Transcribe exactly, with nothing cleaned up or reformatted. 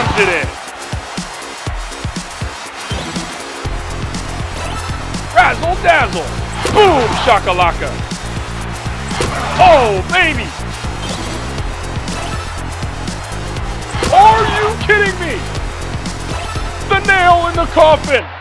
slams it in. Razzle dazzle. Boom shakalaka. Oh baby. Are you kidding me? The nail in the coffin.